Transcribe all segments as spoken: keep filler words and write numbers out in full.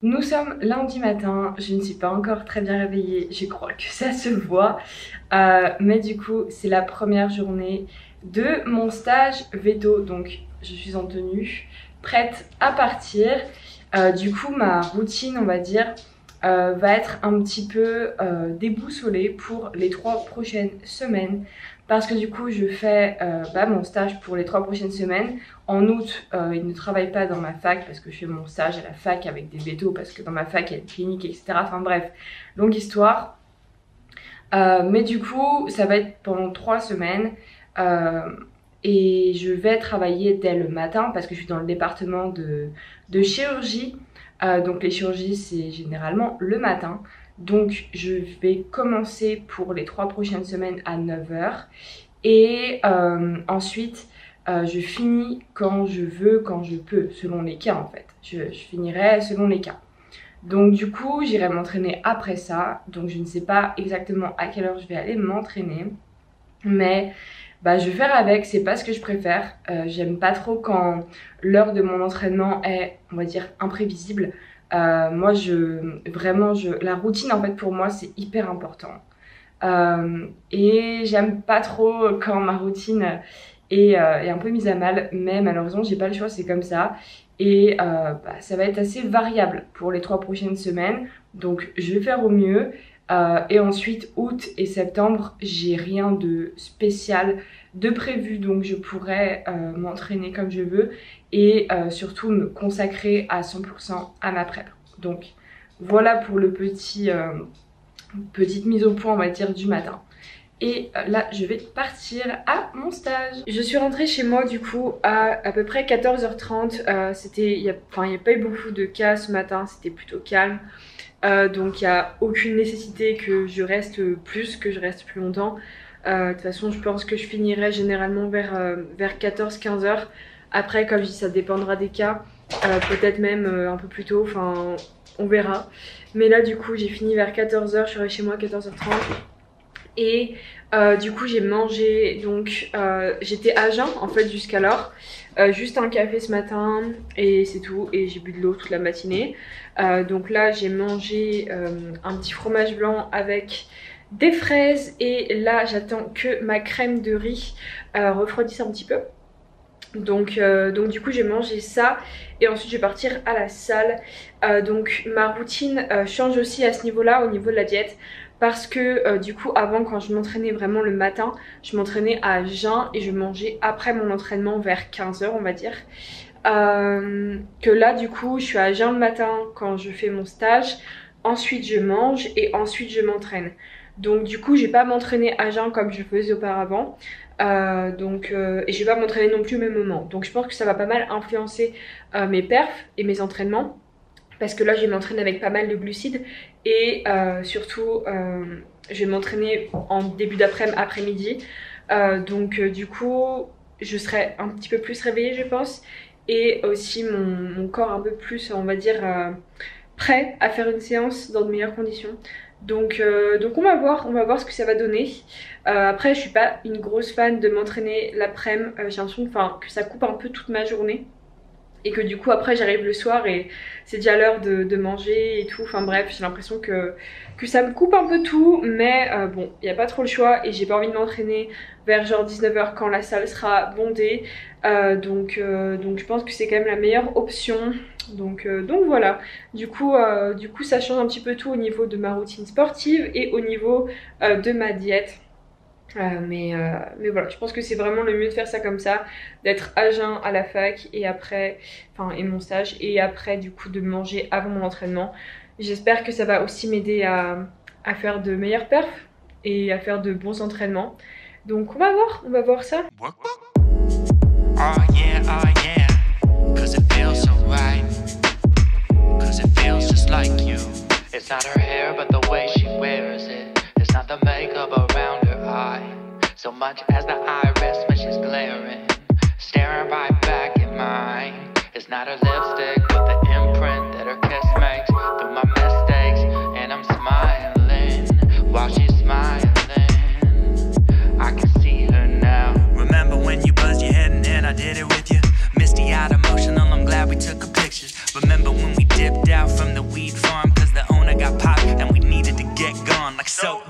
Nous sommes lundi matin, je ne suis pas encore très bien réveillée, je crois que ça se voit. Euh, mais du coup, c'est la première journée de mon stage veto, donc je suis en tenue, prête à partir. Euh, du coup, ma routine, on va dire, euh, va être un petit peu euh, déboussolée pour les trois prochaines semaines. Parce que du coup, je fais euh, bah, mon stage pour les trois prochaines semaines. En août, euh, il ne travaille pas dans ma fac parce que je fais mon stage à la fac avec des vétos, parce que dans ma fac, il y a une clinique, et cetera. Enfin bref, longue histoire. Euh, mais du coup, ça va être pendant trois semaines. Euh, et je vais travailler dès le matin parce que je suis dans le département de, de chirurgie. Euh, donc les chirurgies, c'est généralement le matin. Donc je vais commencer pour les trois prochaines semaines à neuf heures et euh, ensuite euh, je finis quand je veux, quand je peux, selon les cas en fait. Je, je finirai selon les cas. Donc du coup j'irai m'entraîner après ça. Donc je ne sais pas exactement à quelle heure je vais aller m'entraîner, mais bah, je vais faire avec, c'est pas ce que je préfère. Euh, J'aime pas trop quand l'heure de mon entraînement est, on va dire, imprévisible. Euh, moi, je, vraiment, je, la routine, en fait, pour moi, c'est hyper important. Euh, et j'aime pas trop quand ma routine est, euh, est un peu mise à mal, mais malheureusement, j'ai pas le choix, c'est comme ça. Et euh, bah, ça va être assez variable pour les trois prochaines semaines. Donc, je vais faire au mieux. Euh, et ensuite, août et septembre, j'ai rien de spécial de prévu. Donc, je pourrais euh, m'entraîner comme je veux. Et euh, surtout me consacrer à cent pour cent à ma prep. Donc voilà pour le petit euh, petite mise au point, on va dire, du matin. Et euh, là je vais partir à mon stage. Je suis rentrée chez moi du coup à à peu près quatorze heures trente. euh, C'était, il n'y a, enfin, y a pas eu beaucoup de cas ce matin, c'était plutôt calme. Euh, donc il n'y a aucune nécessité que je reste plus, que je reste plus longtemps. Euh, de toute façon je pense que je finirai généralement vers, euh, vers quatorze quinze heures. Après, comme je dis, ça dépendra des cas, euh, peut-être même euh, un peu plus tôt, enfin on verra. Mais là du coup j'ai fini vers quatorze heures, je serai chez moi à quatorze heures trente. Et euh, du coup j'ai mangé, donc euh, j'étais à jeun en fait jusqu'alors. Euh, juste un café ce matin et c'est tout, et j'ai bu de l'eau toute la matinée. Euh, donc là j'ai mangé euh, un petit fromage blanc avec des fraises. Et là j'attends que ma crème de riz euh, refroidisse un petit peu. Donc, euh, donc du coup j'ai mangé ça et ensuite je vais partir à la salle. Euh, donc ma routine euh, change aussi à ce niveau là, au niveau de la diète. Parce que euh, du coup avant, quand je m'entraînais vraiment le matin, je m'entraînais à jeun et je mangeais après mon entraînement vers quinze heures on va dire. Euh, que là du coup je suis à jeun le matin quand je fais mon stage. Ensuite je mange et ensuite je m'entraîne. Donc du coup je vais pas m'entraîner à jeun comme je faisais auparavant. Euh, donc, euh, et je vais pas m'entraîner non plus au même moment. Donc je pense que ça va pas mal influencer euh, mes perfs et mes entraînements. Parce que là je vais m'entraîner avec pas mal de glucides. Et euh, surtout euh, je vais m'entraîner en début d'après-midi, après-midi. Euh, donc euh, du coup je serai un petit peu plus réveillée je pense. Et aussi mon, mon corps un peu plus, on va dire, euh, prêt à faire une séance dans de meilleures conditions. Donc, euh, donc on va voir, on va voir ce que ça va donner. Euh, après je suis pas une grosse fan de m'entraîner l'après-midi, euh, j'ai l'impression enfin, que ça coupe un peu toute ma journée. Et que du coup après j'arrive le soir et c'est déjà l'heure de, de manger et tout. Enfin bref, j'ai l'impression que, que ça me coupe un peu tout. Mais euh, bon, il n'y a pas trop le choix et j'ai pas envie de m'entraîner vers genre dix-neuf heures quand la salle sera bondée. Euh, donc, euh, donc je pense que c'est quand même la meilleure option. Donc, euh, donc voilà, du coup, euh, du coup ça change un petit peu tout au niveau de ma routine sportive et au niveau euh, de ma diète. Euh, mais, euh, mais voilà, je pense que c'est vraiment le mieux de faire ça comme ça, d'être à jeun à la fac et après, enfin et mon stage, et après du coup de manger avant mon entraînement. J'espère que ça va aussi m'aider à, à faire de meilleures perfs et à faire de bons entraînements. Donc on va voir, on va voir ça. Oh yeah, oh yeah, cause it feels so right, cause it feels just like you. It's not her hair but the way she wears it. It's not the makeup around her eye, so much as the iris when she's glaring, staring right back at mine. It's not her lipstick but the imprint that her kiss makes through my mistakes, and I'm smiling while she's smiling. I can see her now. Remember when you buzzed your head and then I did it with you? Misty eyed, emotional, I'm glad we took a picture. Remember when we dipped out from the weed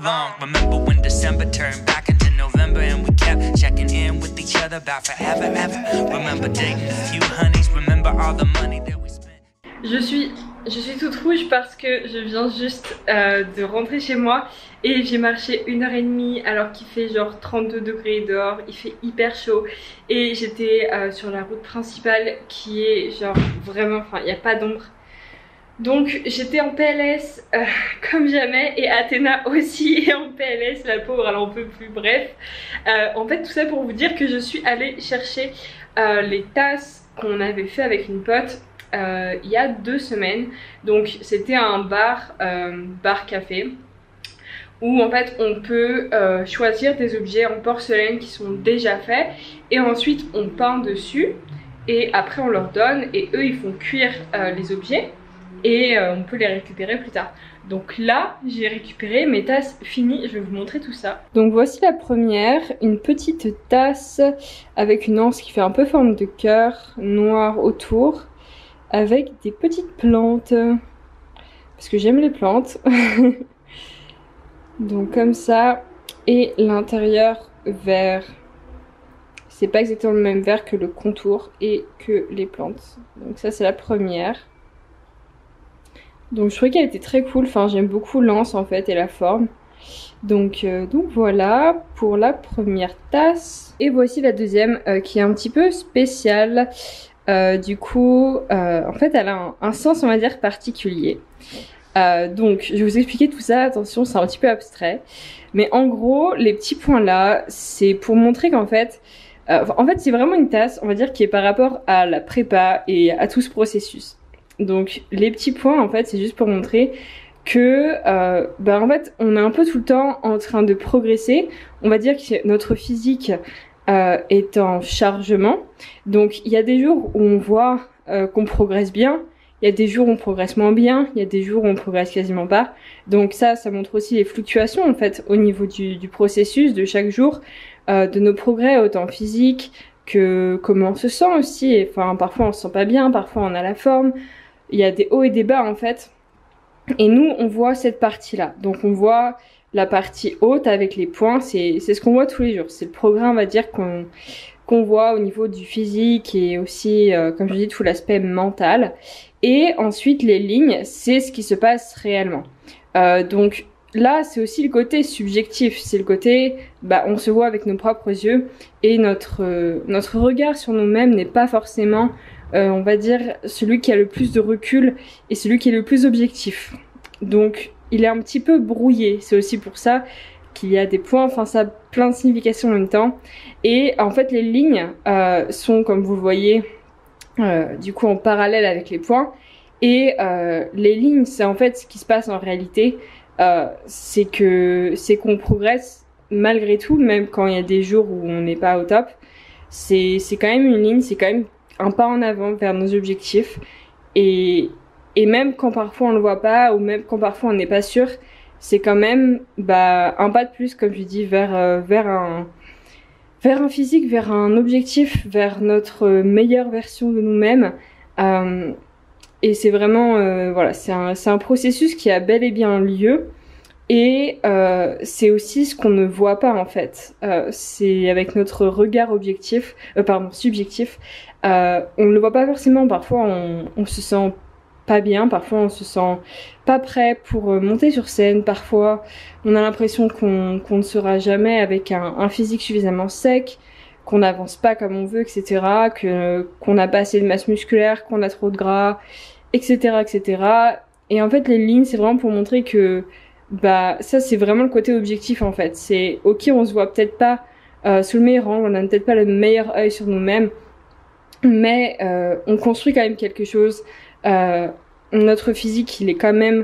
long. Remember when December turned back into November and we kept checking in with each other about forever, ever. Remember dating a few honeys, remember all the money that we spent. Je suis, je suis toute rouge parce que je viens juste euh, de rentrer chez moi et j'ai marché une heure et demie alors qu'il fait genre trente-deux degrés dehors, il fait hyper chaud et j'étais euh, sur la route principale qui est genre vraiment, enfin il n'y a pas d'ombre. Donc j'étais en P L S euh, comme jamais et Athéna aussi est en P L S, la pauvre elle en peut plus, bref. Euh, en fait tout ça pour vous dire que je suis allée chercher euh, les tasses qu'on avait fait avec une pote euh, il y a deux semaines. Donc c'était un bar, euh, bar café où en fait on peut euh, choisir des objets en porcelaine qui sont déjà faits et ensuite on peint dessus et après on leur donne et eux ils font cuire euh, les objets. Et euh, on peut les récupérer plus tard. Donc là j'ai récupéré mes tasses finies, je vais vous montrer tout ça. Donc voici la première, une petite tasse avec une anse qui fait un peu forme de cœur noir autour, avec des petites plantes, parce que j'aime les plantes. Donc comme ça, et l'intérieur vert. C'est pas exactement le même vert que le contour et que les plantes. Donc ça c'est la première. Donc je trouvais qu'elle était très cool, enfin j'aime beaucoup l'anse en fait et la forme. Donc, euh, donc voilà pour la première tasse. Et voici la deuxième euh, qui est un petit peu spéciale. Euh, du coup, euh, en fait elle a un, un sens on va dire particulier. Euh, donc je vais vous expliquer tout ça, attention c'est un petit peu abstrait. Mais en gros les petits points là c'est pour montrer qu'en fait... Euh, en fait c'est vraiment une tasse on va dire qui est par rapport à la prépa et à tout ce processus. Donc les petits points en fait c'est juste pour montrer que euh, bah, en fait on est un peu tout le temps en train de progresser. On va dire que notre physique euh, est en chargement. Donc il y a des jours où on voit euh, qu'on progresse bien, il y a des jours où on progresse moins bien, il y a des jours où on progresse quasiment pas. Donc ça, ça montre aussi les fluctuations en fait au niveau du, du processus de chaque jour, euh, de nos progrès autant physiques que comment on se sent aussi. Et, enfin parfois on se sent pas bien, parfois on a la forme. Il y a des hauts et des bas en fait. Et nous, on voit cette partie-là. Donc on voit la partie haute avec les points. C'est ce qu'on voit tous les jours. C'est le progrès, on va dire, qu'on qu'on voit au niveau du physique et aussi, euh, comme je dis, tout l'aspect mental. Et ensuite, les lignes, c'est ce qui se passe réellement. Euh, donc là, c'est aussi le côté subjectif. C'est le côté, bah, on se voit avec nos propres yeux. Et notre, euh, notre regard sur nous-mêmes n'est pas forcément... Euh, on va dire celui qui a le plus de recul et celui qui est le plus objectif. Donc il est un petit peu brouillé, c'est aussi pour ça qu'il y a des points, enfin ça a plein de significations en même temps. Et en fait les lignes euh, sont comme vous le voyez euh, du coup en parallèle avec les points. Et euh, les lignes c'est en fait ce qui se passe en réalité, euh, c'est que c'est qu'on progresse malgré tout, même quand il y a des jours où on n'est pas au top. C'est quand même une ligne, c'est quand même un pas en avant vers nos objectifs et, et même quand parfois on le voit pas ou même quand parfois on n'est pas sûr, c'est quand même bah, un pas de plus comme je dis vers, euh, vers, un, vers un physique, vers un objectif, vers notre meilleure version de nous-mêmes. Euh, et c'est vraiment, euh, voilà, c'est un, c'est un processus qui a bel et bien lieu. Et euh, c'est aussi ce qu'on ne voit pas en fait. Euh, c'est avec notre regard objectif, euh, pardon, subjectif. Euh, on ne le voit pas forcément. Parfois, on, on se sent pas bien. Parfois, on se sent pas prêt pour monter sur scène. Parfois, on a l'impression qu'on qu'on ne sera jamais avec un, un physique suffisamment sec, qu'on n'avance pas comme on veut, et cetera. Que qu'on n'a pas assez de masse musculaire, qu'on a trop de gras, et cetera, et cetera. Et en fait, les lignes, c'est vraiment pour montrer que bah ça c'est vraiment le côté objectif en fait. C'est ok, on se voit peut-être pas euh, sous le meilleur angle, on a peut-être pas le meilleur œil sur nous-mêmes, mais euh, on construit quand même quelque chose. Euh, notre physique il est quand même,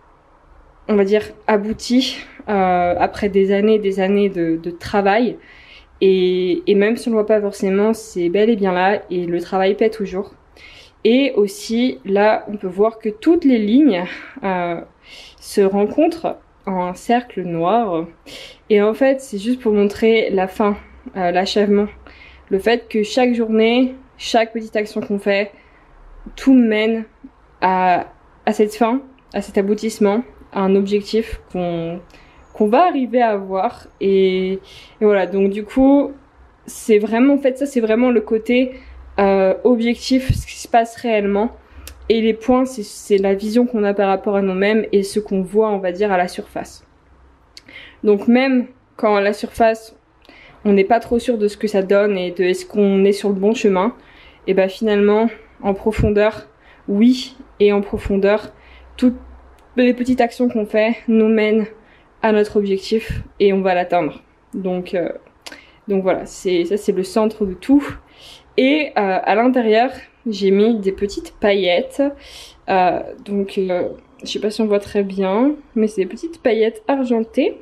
on va dire, abouti euh, après des années des années de, de travail et, et même si on le voit pas forcément, c'est bel et bien là et le travail paie toujours. Et aussi là on peut voir que toutes les lignes euh, se rencontrent en un cercle noir. Et en fait, c'est juste pour montrer la fin, euh, l'achèvement. Le fait que chaque journée, chaque petite action qu'on fait, tout mène à, à cette fin, à cet aboutissement, à un objectif qu'on qu'on va arriver à avoir. Et, et voilà, donc du coup, c'est vraiment, en fait, ça c'est vraiment le côté euh, objectif, ce qui se passe réellement. Et les points, c'est la vision qu'on a par rapport à nous-mêmes et ce qu'on voit, on va dire, à la surface. Donc même quand à la surface, on n'est pas trop sûr de ce que ça donne et de est-ce qu'on est sur le bon chemin, et ben finalement, en profondeur, oui, et en profondeur, toutes les petites actions qu'on fait nous mènent à notre objectif et on va l'atteindre. Donc, euh, donc voilà, c'est ça c'est le centre de tout. Et euh, à l'intérieur, j'ai mis des petites paillettes. Euh, donc, euh, je sais pas si on voit très bien, mais c'est des petites paillettes argentées.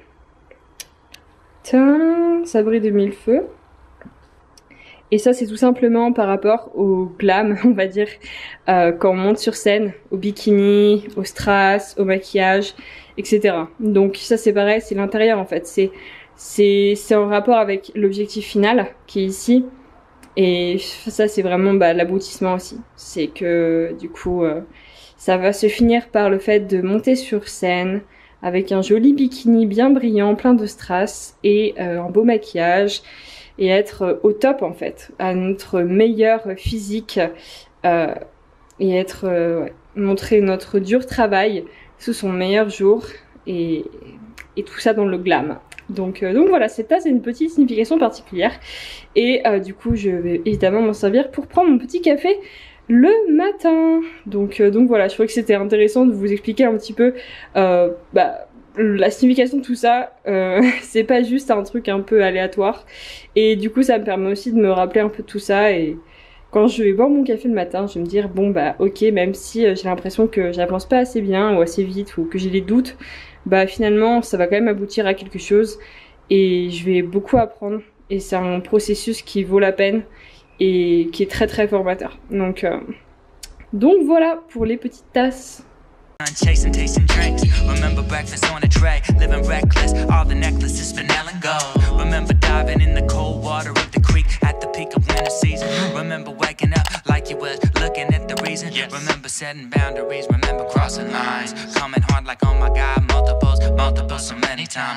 Tain, ça brille de mille feux. Et ça, c'est tout simplement par rapport au glam, on va dire, euh, quand on monte sur scène, au bikini, au strass, au maquillage, et cetera. Donc ça, c'est pareil, c'est l'intérieur en fait. C'est c'est c'est en rapport avec l'objectif final qui est ici. Et ça, c'est vraiment bah, l'aboutissement aussi. C'est que du coup, euh, ça va se finir par le fait de monter sur scène avec un joli bikini bien brillant, plein de strass et euh, un beau maquillage. Et être au top en fait, à notre meilleur physique euh, et être euh, ouais, montrer notre dur travail sous son meilleur jour et, et tout ça dans le glam. Donc, euh, donc voilà, cette tasse a une petite signification particulière et euh, du coup je vais évidemment m'en servir pour prendre mon petit café le matin. Donc, euh, donc voilà, je trouvais que c'était intéressant de vous expliquer un petit peu euh, bah, la signification de tout ça, euh, c'est pas juste un truc un peu aléatoire. Et du coup, ça me permet aussi de me rappeler un peu de tout ça. Et quand je vais boire mon café le matin, je vais me dire, bon bah ok, même si j'ai l'impression que j'avance pas assez bien ou assez vite ou que j'ai des doutes, bah finalement, ça va quand même aboutir à quelque chose. Et je vais beaucoup apprendre. Et c'est un processus qui vaut la peine et qui est très très formateur. Donc, euh, donc voilà pour les petites tasses. Chasing, tasting drinks. Remember breakfast on a tray. Living reckless. All the necklaces, Vanilla and gold. Remember diving in the cold water of the creek at the peak of winter season. Remember waking up like you was looking at the reason. Yes. Remember setting boundaries. Remember crossing lines. Coming hard like oh my god, multiples, multiples, so many times.